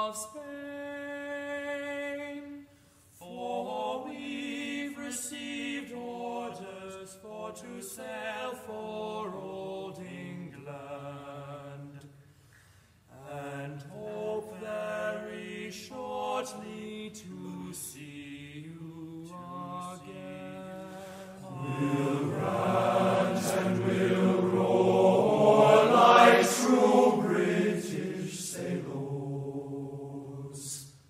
of Spain. For we've received orders for to sail for old England, and hope very shortly to see you again. We'll rant and we'll roar like true British sailors.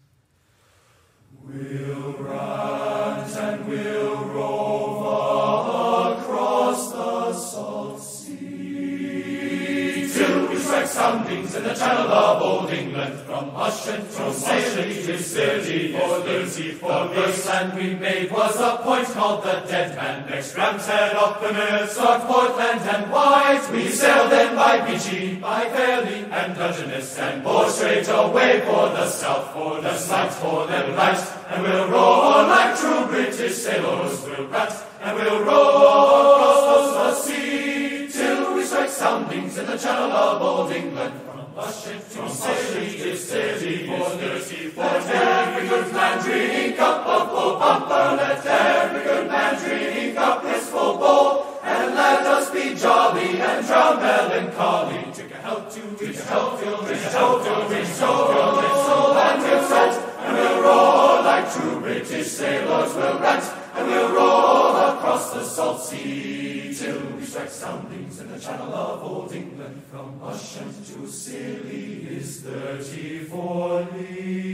We'll rant and we'll rove across the salt sea, till we strike soundings in the channel of old England. From Ushant to sailing to Scilly, for the first land we made was a point called the Dead Man. Next Ramshead up the Mills, North Portland and White. We sailed then by Beachy, by Fairley and Dungeness, and bore straight away for the south, for the sights for them right. And we'll roar like true British sailors. We'll rant and we'll roar across the sea, till we strike soundings in the channel of old England. From Ushant to Scilly is Scilly, let every good man drink up a full bumper, let every good man drink up his full bowl, and let us be jolly and drown melancholy. Drink a health to drink a health to drink a health to drink a soul, and we'll set and we'll roar like true British sailors. We'll rant and we'll roar across the salt sea, till we strike soundings in the channel of old England. From Ushant to Scilly is 34 leagues.